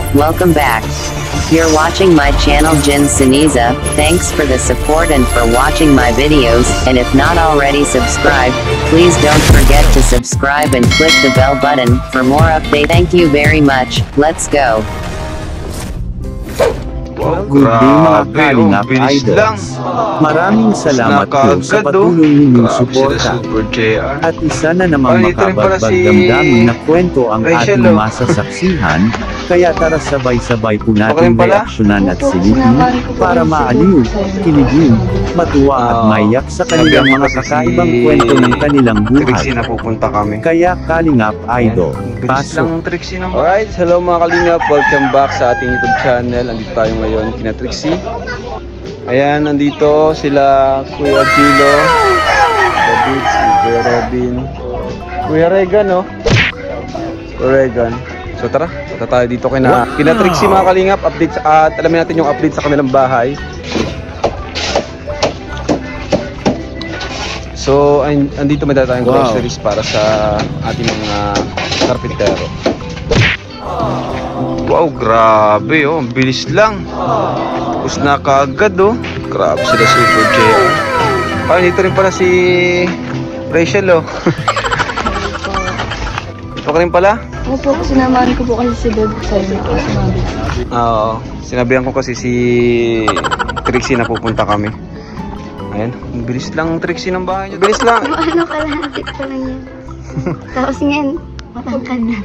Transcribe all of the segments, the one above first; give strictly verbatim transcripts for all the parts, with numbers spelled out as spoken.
welcome back. You're watching my channel Jin Siniza. Thanks for the support and for watching my videos, and if not already subscribed, please don't forget to subscribe and click the bell button for more update. Thank you very much. Let's go. Wow, good day mga Kalingap Idols. Maraming salamat po sa patuloy ninyong suporta. At isa na namang makabagdamdamin na kwento ang ating masasaksihan, kaya tara sabay-sabay po natin reaksyonan at silipin para maaliw, kiligin, matuwa at maiyak sa kanilang mga kakaibang kwento ng kanilang buhay. Kaya Kalingap Idol, pasok! Alright, hello mga Kalingap, welcome back sa ating YouTube channel. Andito tayo ngayon kina Trixie. Ayan, nandito sila Kuya Gilo, David, Kuya Robin, Kuya Regan, no? Kuya Regan. So tara, punta tayo dito kina, kina Trixie mga Kalingap. Updates at alamin natin yung update sa kanilang bahay. So, andito may dala tayong groceries para sa ating mga karpintero. Wow, grabe oh, ang bilis lang. Tapos na kaagad oh. Grabe sila Super J. Ah, dito rin pala si Rachel oh. Ito ka rin pala? Opo, sinamahan ko po kasi si Dod sa inyo po sinabi. Oo, sinabihan ko kasi si Trixie na pupunta kami. Ayan, ang bilis lang Trixie ng bahay niyo. Bilis lang. Ano, ano kalahati pa lang yan. Tapos ngayon, matangkad na.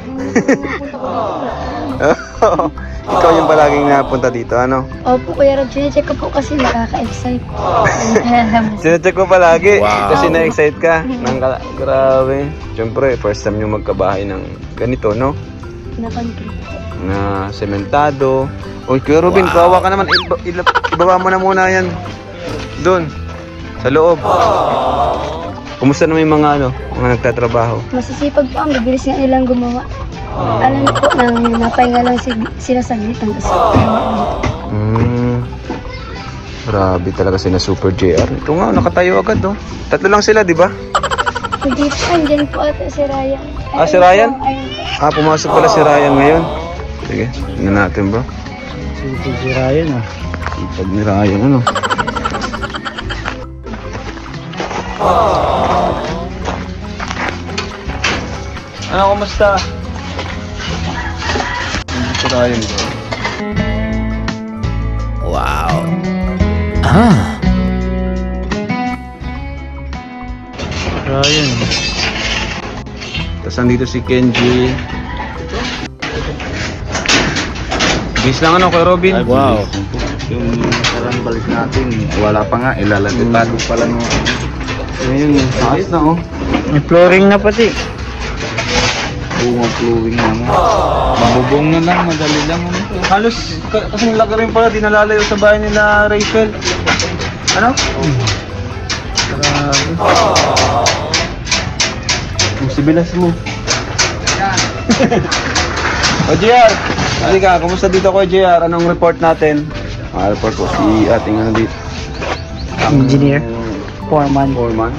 Ikaw yung palaging napunta dito, ano? Opo, Kuya Rob, sinecheck ko po kasi nakaka-excite. Sinecheck ko palagi, wow. Kasi na-excite ka. Nang grabe. Siyempre, first time nyo magkabahay ng ganito, no? Na concrete. Na sementado. Uy, Kuya Robin, wow. Kawawa ka naman. Iba, ibaba mo na muna yan. Doon, sa loob. Kumusta naman yung mga, ano, mga nagtatrabaho? Masisipag po ang bibilis nga nilang gumawa. Hmm. Alam niyo po, nang napahinga lang sila saglit ang kasi. Hmm. Grabe talaga sila Super J R. Ito nga, nakatayo agad, no? Tatlo lang sila, di ba? Hindi po, andyan po ata si Ryan. Ah, si Ryan? Ah, pumasok pala si Ryan ngayon. Sige, tingnan natin, bro. Si, si Ryan, ah. Ipag ni Ryan, ano? Ano, kumusta? Si Ryan, bro. Wow. Ah. Ryan. Tapos nandito si Kenji. Bis lang ano kay Robin? Ay, wow. Yung parang balik natin, wala pa nga, ilalagay-talo pa lang. Ayun, ayos na oh. May flooring na pati. Bunga flowing na nga. Mabubong na lang, madali lang. Halos, kasi nilagay rin pala, di nalalayo sa bahay nila Rachel. Ano? Grabe. Kung sibilas mo. O J R, halika, kumusta dito ko J R? Anong report natin? Ah, report ko si ating ano dito. Engineer. Foreman. Foreman.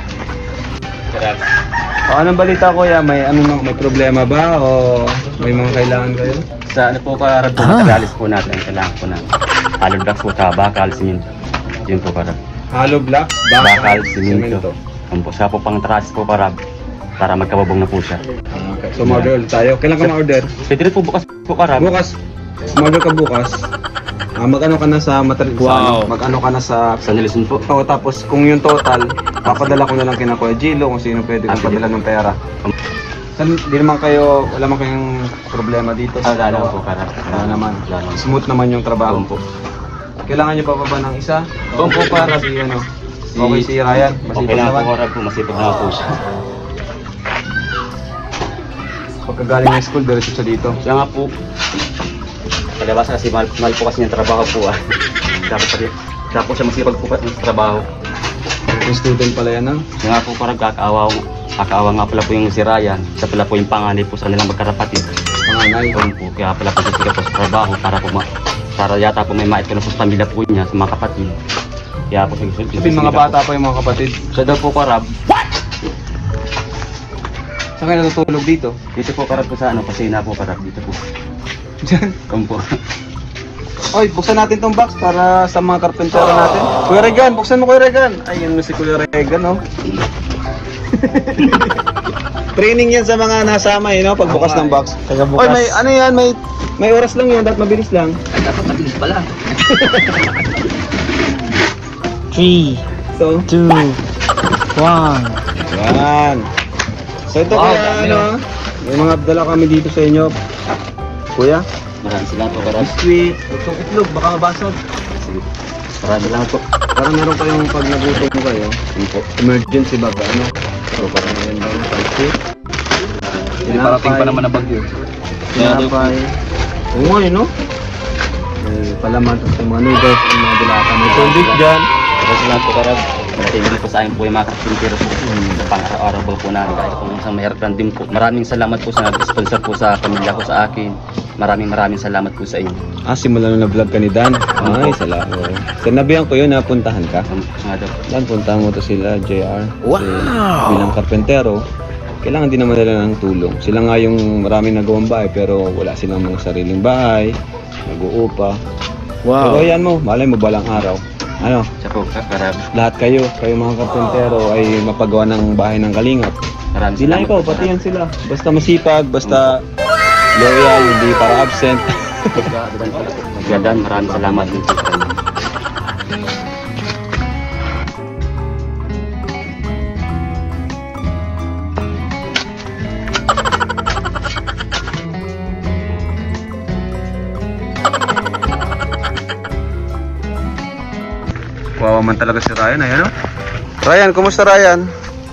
O, anong balita ko ya? May anong may problema ba o may mga kailangan kayo? Sa ano po karag po, materialis po natin, kailangan po na hollow blocks po sa bakal, siminto. Yun po karag. Hollow blocks, Bakal, siminto. Yun po, siya po pang trasis po karag para magkababong na po siya. Okay. So ma-order ulit tayo. Kailan ka ma-order? Pwede rin po bukas po karag. Bukas. Ma-order ka bukas. Ah, mag-ano ka na sa material? Wow. Mag-ano ka na sa... Sa nilisun po. Oo, tapos kung yung total, papadala ko na lang kina Kuya Gilo kung sino pwede kong padala ng pera. San, di naman kayo, wala man kayong problema dito Ah, sa... lalo po karag. Wala naman. Lalo. Smooth naman yung trabaho. Po. Kailangan nyo pa ba ba ng isa? Oo po para Si ano? Okay si Ryan. Okay lang po karag po, masipag na po siya. Pagkagaling ng school, diretso siya dito. Siya nga po, palabas kasi mahal, mahal po kasi niyang trabaho po ah. Dapat pati, dapat siya masipag po sa trabaho. Yung student pala yan, ah. Siya nga po parang kakaawa, kakaawa nga pala po yung si Ryan. Siya pala po yung panganay po sa nilang magkarapatid. Panganay. Yun po, kaya pala po siya po sa trabaho para po ma, para yata po may mait ko na sa pamilya po niya, sa mga kapatid. Kaya po siya Sabihin mga bata pa yung mga kapatid. Siya daw po karab. Saan kayo natutulog dito? Dito po karab po sa ano, kasi na po karab dito po. Diyan. Kumpo. Oy, buksan natin tong box para sa mga karpentero natin. Kuya Regan, buksan mo Kuya Regan. Ayun na si Kuya Regan, oh. Training yan sa mga nasama eh, no? Pagbukas ng box. Oy, may ano yan, may may oras lang yun, dapat mabilis lang. Ay, dapat mabilis pala. three, So, two, one. yan. So ito Wow, kaya dami, ano, may mga dala kami dito sa inyo. Kuya, Maraming salamat po, Karab. biscuit, itong itlog, baka mabasag. Sige. Maraming salamat po. Parang meron kayong pag nagutom kayo, Yun po. emergency bag, ano? So parang ngayon ba yung biscuit? Hindi parating pa naman na bagyo. Tinapay. Oo nga yun, no? May palaman, tapos yung mga noodles, yung mga dilata. May tubig dyan. Maraming salamat po, Karab. Maraming po sa akin po yung mga karpintero po. Sa pang-araw-araw po po namin. Kahit kung sa mahirap lang din po. Maraming salamat po sa nag-sponsor po sa pamilya ko sa akin. Maraming maraming salamat po sa inyo. Ah, simula nung na-vlog ka ni Dan. Ay, salamat. Sinabihan ko yun na puntahan ka. Um, nga daw. Dan, puntahan mo to sila, J R. Wow! Bilang karpentero, kailangan din naman nila ng tulong. Sila nga yung maraming nagawang bahay, pero wala silang mga sariling bahay, nag-uupa. Wow! Pero yan mo, malay mo balang araw. Ano, Siya po, Karab. lahat kayo, kayo mga karpentero ay mapagawa ng bahay ng kalingap. Maraming Di lang ikaw, po, pati Karab. yan sila. Basta masipag, basta loyal, hindi para absent. Magandang maraming salamat din po sa inyo. Wawa man talaga si Ryan, ayan o. Ryan, kumusta Ryan?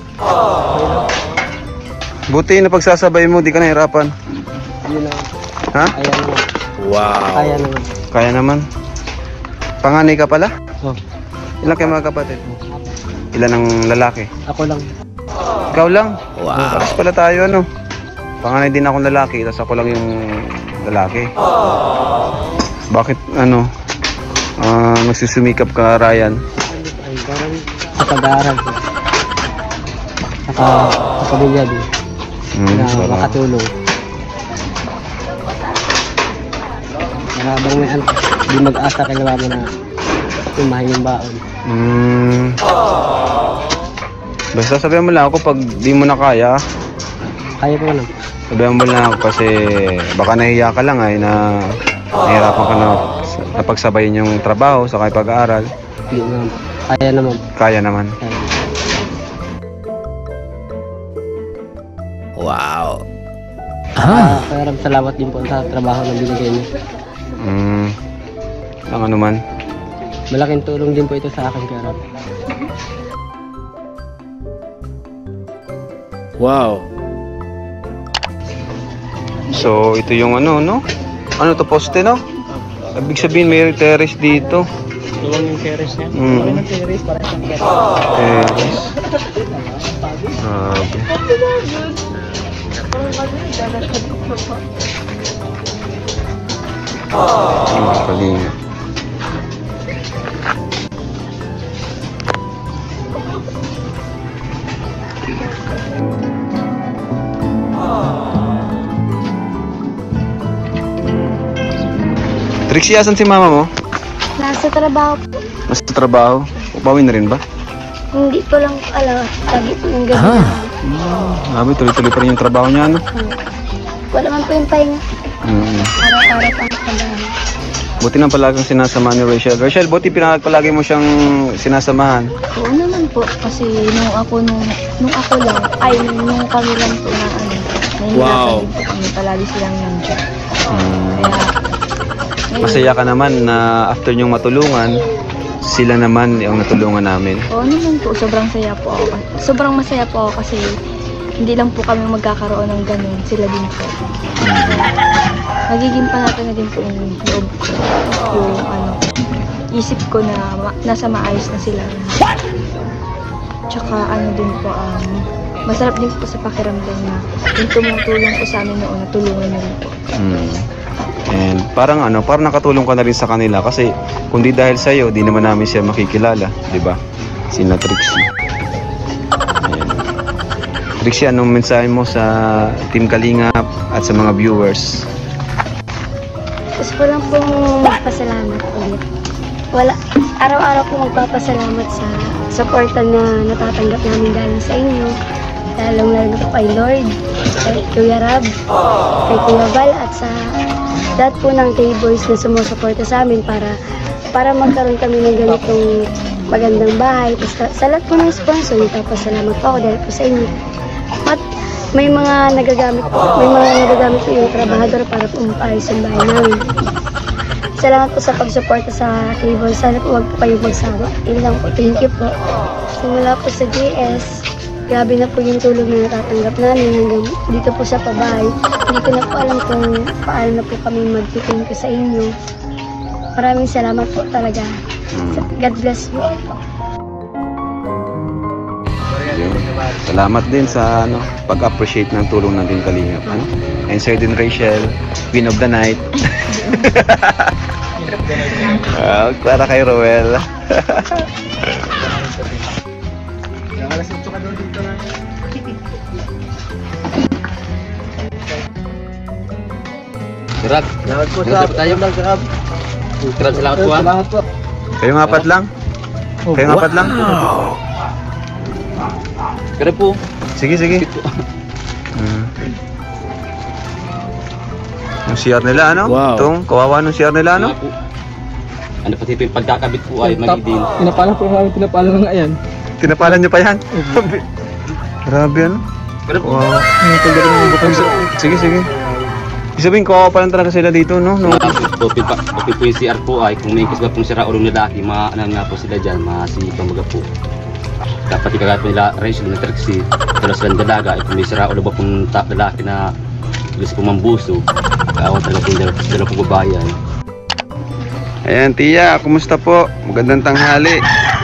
Buti na pagsasabay mo, di ka nahirapan. Yun lang. Ha? Kaya naman. Wow! Kaya naman. Kaya naman. Panganay ka pala? Oh, Ilan kayo mga kapatid? Ilan ang lalaki? ako lang. Ikaw lang? Wow! Paras pala tayo ano. Panganay din akong lalaki, tapos ako lang yung lalaki. Bakit ano? Ah, magsusumikap ka Ryan? Ay, parang sa pag-aaral ko. Saka sa pamilya din. Hmm, Na sarap. makatulong. Para habang may anak, di mag-asa kailangan mo na tumahin yung baon. Hmm. Basta sabihan mo lang ako pag di mo na kaya. Kaya ko lang. Sabihan mo lang ako kasi baka nahiya ka lang ay na nahirapan ka na napagsabayin yung trabaho sa pag-aaral. Hindi naman. Kaya naman. Kaya naman. Kaya. Wow! Ah, kaya ram- salamat din po sa trabaho na binigay niyo. Hmm. Ang ano man. Malaking tulong din po ito sa akin, kaya ram. Wow! So, ito yung ano, no? Ano to, poste, no? Ibig sabihin may terrace dito. Tulong yung terrace niya. Mm. Terrace para sa Terrace. Grabe. Ang kalinga. Trixie, asan si mama mo? Nasa trabaho po. Mas sa trabaho? Bawi na rin ba? Hindi ko lang alam. Lagi po yung gabi. Grabe, tuloy-tuloy pa rin yung trabaho niya, ano? Wala man po yung pahinga. Mm. Araw-araw pang trabaho. Buti nang palagang sinasama ni Rachel. Rachel, buti pinapalagi mo siyang sinasamahan. Oo naman po, kasi nung ako nung, nung ako lang, ay nung, nung kami lang po na ano, nahihirapan Wow. din po kami, palagi silang nandiyan. Mm. Kaya, ngayon, Masaya ka naman na after niyong matulungan, sila naman yung natulungan namin. oo naman po, sobrang saya po ako. Sobrang masaya po ako kasi hindi lang po kami magkakaroon ng ganun, sila din po. Magiging panatan na din po yung loob ko, yung ano, isip ko na ma- nasa maayos na sila. Tsaka ano din po, um, masarap din po sa pakiramdam na yung tumutulong po sa amin noon, natulungan na rin po. Mm. And parang ano, parang nakatulong ka na rin sa kanila kasi kung di dahil sa'yo, di naman namin siya makikilala, di ba? Sina Trixie. Ayan. Trixie, anong mensahe mo sa Team Kalingap at sa mga viewers? Gusto ko lang pong magpasalamat ulit. Wala, araw-araw po magpapasalamat sa suporta na natatanggap namin galing sa inyo. Lalong lalo na po kay Lord, kay Kuya Rab, kay Kuya Val, at sa lahat po ng K-Boys na sumusuporta sa amin para para magkaroon kami ng ganitong magandang bahay. Tapos sa lahat po ng sponsor, nagpapasalamat po ako dahil po sa inyo. At may mga nagagamit po, may mga nagagamit po yung trabahador para po mapaayos ang bahay namin. Salamat po sa pagsuporta sa K-Boys. Sana po wag po kayong magsawa. Yun lang po. Thank you po. Simula po sa J S, grabe na po yung tulong na natatanggap namin hanggang dito po sa pabahay. Hindi ko na po alam kung paano na po kami mag-thank you sa inyo. Maraming salamat po talaga. God bless you. Salamat din sa ano, pag-appreciate ng tulong ng Team Kalingap. Ano? And Sir din Rachel, Queen of the Night. uh, para kay Roel. Grab. Salamat po, Grab tayo. Grab. Grab, salamat po. Salamat po. Kayong apat lang? Kayong apat lang? Grab po. Sige, sige. Hmm. Yung C R nila, ano? Wow. Itong kawawa ng C R nila, ano? Ano po? Ano pati po yung pagkakabit po ay mali din. Pinapalan po namin, pinapalan ng ayan. Tinapalan nyo pa yan? Grabe, ano? Grab po. Wow. Yung pagdating ng bukang sa... Sige, sige. Isabihin, kawawa pa lang talaga sila dito, no? no? Topi pa, topi po yung C R po ay kung may kisba pong sira ulo ng lalaki, maaanan nga po sila dyan, masipang maga po. Dapat ikagaya po nila Rachel na Trixie, talas lang dalaga, ay kung may sira ulo ba pong top lalaki na gusto po mambuso, kaawan talaga po nila, sila po babayan. Ayan, Tia, kumusta po? Magandang tanghali.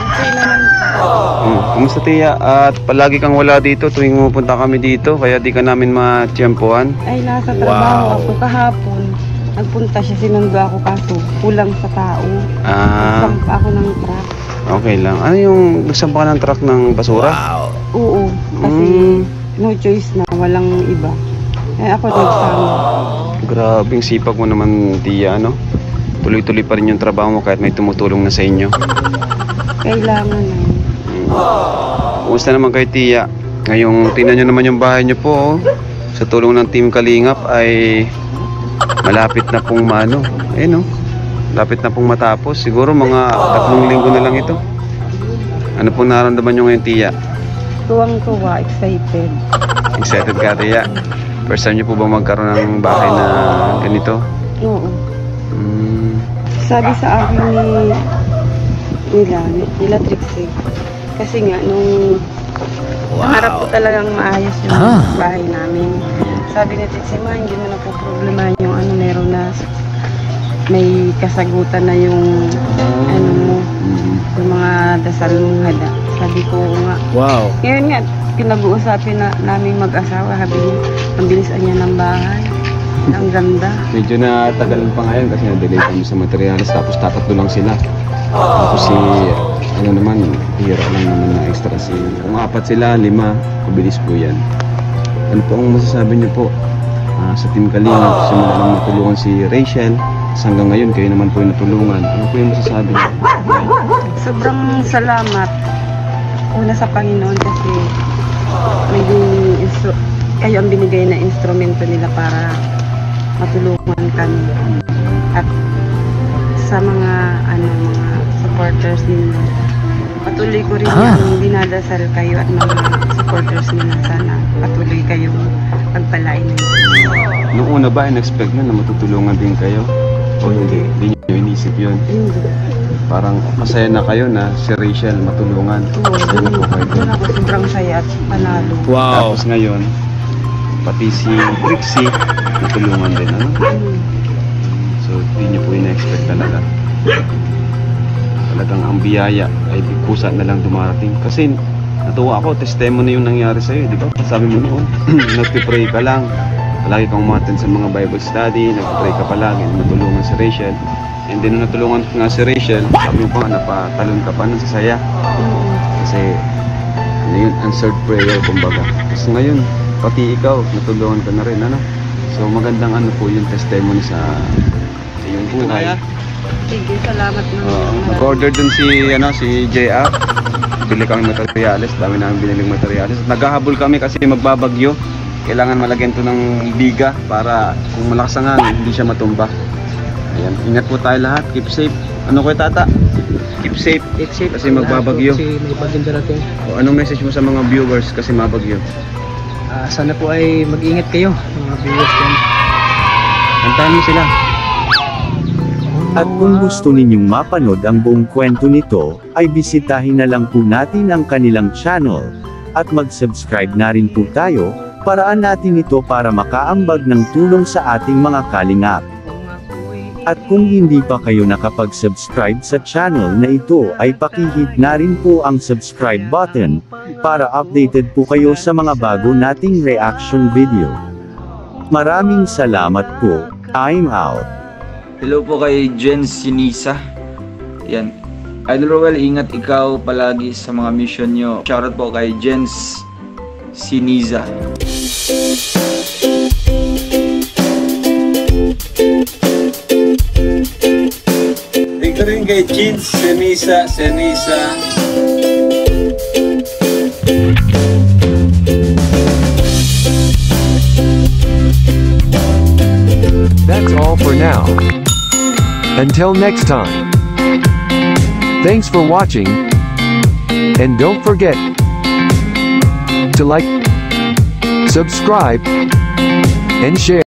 Hmm, kumusta, Tia? At palagi kang wala dito tuwing pupunta kami dito, kaya di ka namin ma-tiyempohan. Ay, nasa trabaho ako kahapon. Nagpunta siya, sinundo ako kaso kulang sa tao. Ah, Nagsampa ako ng truck. okay lang. Ano yung nagsampa ka ng truck ng basura? Oo, kasi Mm. no choice na, walang iba. Eh ako nagsama. Grabing sipag mo naman, Tia, ano? Tuloy-tuloy pa rin yung trabaho mo kahit may tumutulong na sa inyo. Kailangan na. Kumusta naman kayo, Tia? Ngayong tingnan nyo naman yung bahay nyo po, oh. Sa tulong ng Team Kalingap ay malapit na pong maano. Eh, no? Malapit na pong matapos. Siguro mga tatlong linggo na lang ito. Ano pong nararamdaman nyo ngayon, Tia? Tuwang-tuwa, excited. Excited ka, Tia? First time nyo po ba magkaroon ng bahay na ganito? Oo. Hmm. Sabi sa akin ni nila, nila Trixie. Kasi nga, nung nangarap ko talagang maayos yung bahay namin. Sabi ni Trixie, ma, hindi mo na po problema yung ano, meron na may kasagutan na yung ano mo, Mhm. yung mga dasal mong hada. Sabi ko nga, Wow. ngayon nga, pinag-uusapin na namin mag-asawa, sabi niya, ang bilisan niya ng bahay. Ang ganda. Medyo natagal pa ngayon kasi na-delay kami sa materials tapos tatatlo lang sila. Tapos si, ano naman, hira lang naman na extra si, kung apat sila, lima, mabilis po yan. Ano po ang masasabi niyo po ah, sa Team Kalingap? Simula nang matulungan si Rachel, hanggang ngayon kayo naman po yung natulungan. Ano po yung masasabi niyo? Sobrang salamat. Una sa Panginoon kasi naging instru- kayo ang binigay na instrumento nila para matulungan kami. At sa mga ano mga supporters ninyo, patuloy ko rin yung dinadasal kayo at mga supporters nila. Sana patuloy kayong pagpalain nila. Noong una ba, in-expect nyo na matutulungan din kayo? O hindi? Hindi nyo inisip yun? Hindi. Parang masaya na kayo na si Rachel matulungan. Oo, Masaya na po kayo doon ako sobrang saya at panalo. Wow. Tapos ngayon, pati si Trixie natulungan din, ano? Mm. So, hindi niyo po ina-expect talaga. Talagang ang biyaya ay kusa na lang dumarating. Kasi natuwa ako, testimony yung nangyari sa'yo, di ba? Sabi mo noon, nagpipray ka lang. Palagi kang umattend sa mga Bible study, nagpipray ka palagi, natulungan si Rachel. And then nung natulungan nga si Rachel, sabi mo pa nga, napatalon ka pa ng sasaya. Kasi, ano yun, answered prayer, kumbaga. Kasi ngayon, pati ikaw, natulungan ka na rin, ano? So, magandang ano po yung testimony sa sa iyong buhay. Sige, salamat naman. Oo, nag-order dun si, ano, si J R. Bili kami materials, dami namin biniling materials. Naghahabol kami kasi magbabagyo. Kailangan malagyan to ng biga para kung malakas ang hangin, hindi siya matumba. Ayan, ingat po tayo lahat. Keep safe. Ano ko tata? Keep safe. Keep safe. Kasi magbabagyo. Kasi may bagyong darating. O, anong message mo sa mga viewers kasi mabagyo? Ah, sana po ay mag-ingat kayo, mga viewers dyan. Kantahan mo sila. At kung gusto ninyong mapanood ang buong kwento nito, ay bisitahin na lang po natin ang kanilang channel. At mag-subscribe na rin po tayo, paraan natin ito para makaambag ng tulong sa ating mga kalingap. At kung hindi pa kayo nakapag-subscribe sa channel na ito ay pakihit na rin po ang subscribe button, para updated po kayo sa mga bago nating reaction video. Maraming salamat po, I'm out. Hello po kay Jen Sinisa. Yan. Idol Roel, ingat ikaw palagi sa mga mission nyo. Shoutout po kay Jen Sinisa. Thank you rin kay Jen Sinisa, Sinisa. That's all for now. Until next time. Thanks for watching. And don't forget to like, subscribe, and share.